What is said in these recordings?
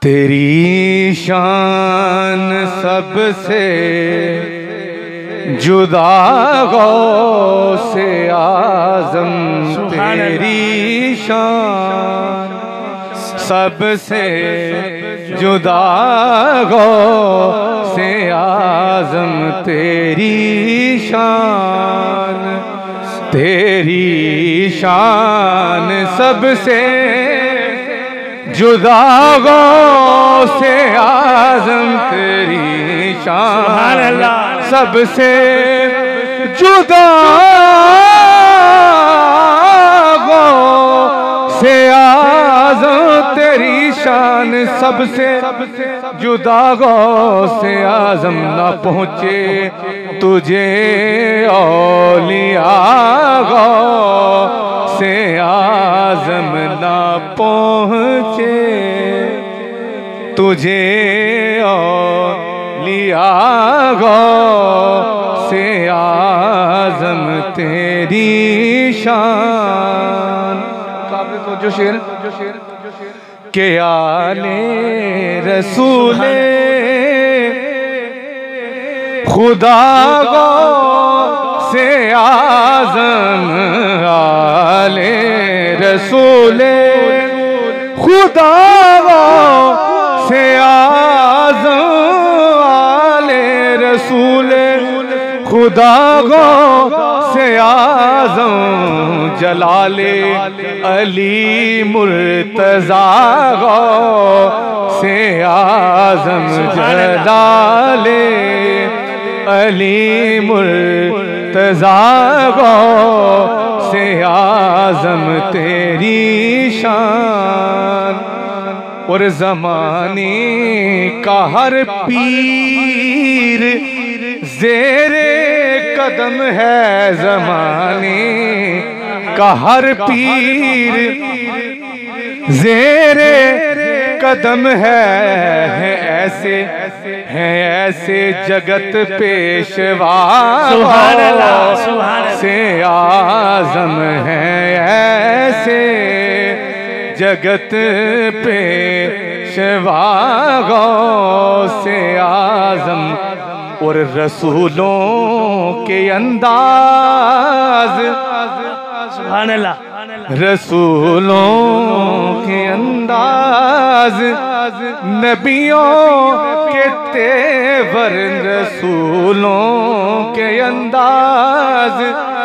तेरी शान सबसे जुदा गौसे आज़म, तेरी शान सबसे जुदा गौसे आज़म, तेरी शान सबसे जुदा गौसे आज़म, तेरी शान सबसे जुदा गौसे आज़म, तेरी शान सबसे जुदा गौसे आज़म। न पहुँचे तुझे औलिया गौसे आज़म, न पहुँचे तुझे औलिया गौसे आज़म, तेरी शान। काबिल तो जो शेर के आले रसूले खुदा गौसे आज़म, आले रसूले खुदा गौसे आज़म, आले रसूले खुदा गौसे आज़म, जलाले अली मुर्तज़ा गौसे आज़म, जलाले अली मुर्तज़ा गौसे आज़म, तेरी शान। और ज़माने का हर पीर ज़ेरे कदम है, ज़माने का हर पीर ज़ेरे कदम है ऐसे जगत पेशवा से आज़म है, ऐसे जगत पेशवा गौसे आज़म। और रसूलों के अंदाज, सुभान अल्लाह, रसूलों के अंदाज, नबियों के तेवर, रसूलों के अंदाज,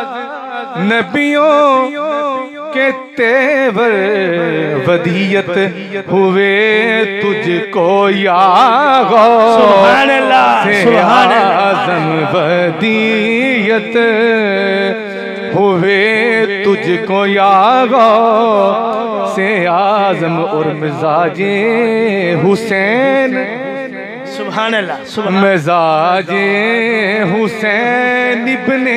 नबियों के तेवर, वदियत हुए तुझको या गौसे आज़म, वदियत हुए तुझको या गौसे आज़म। और मिजाजे हुसैन, सुभान अल्लाह, मिजाजे हुसैन इब्ने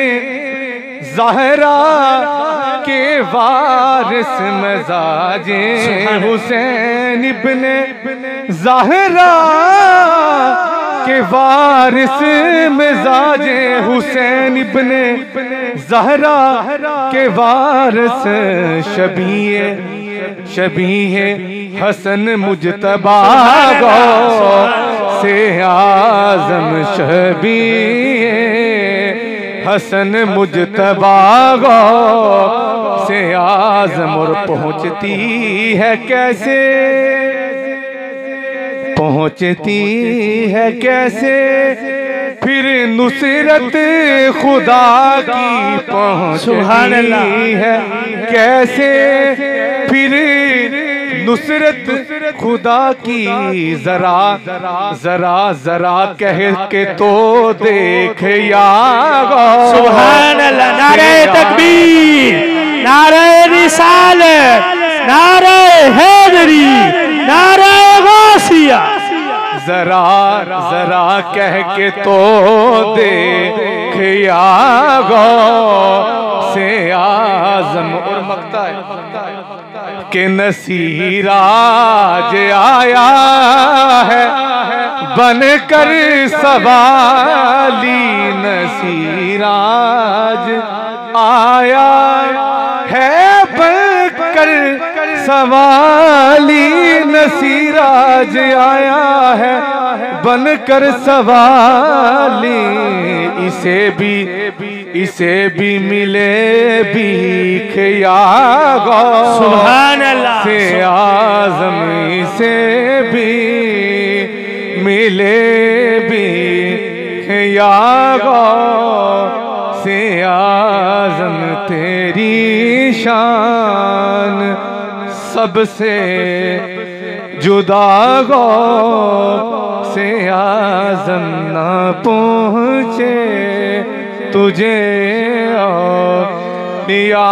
ज़हरा के वारिस, मिजाजे हुसैन इब्ने ज़हरा के वारिस, मिजाजे हुसैन इब्ने ज़हरा के वारिस, शबीहे हसन मुजतबा गौसे आज़म, शबीहे हसन मुजतबा गौसे आज़म। और पहुँचती है कैसे, पहुँचती है कैसे फिर नुसरत खुदा की, पहुँचती है कैसे फिर नुसरत खुदा की, जरा जरा जरा कह के तो देख या गौसे। सुभान अल्लाह, नारे तकबीर, नारे रिसालत, नारे हैदरी, नारे गौसिया। जरा जरा कह के तो देख या गौसे आज़म। और मकता है कि नसीराज आया है बनकर सवाली, नसीराज आया है बनकर सवाली, नसीर राज आया है बनकर सवाली, इसे भी मिले भीख या सुभान अल्लाह से आज़म, इसे भी मिले भीख या से आज़म, तेरी शान सबसे जुदा से आज़म ना पहुँचे तुझे या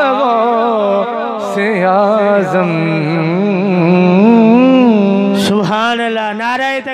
से आज़म। सुभान अल्लाह, नारे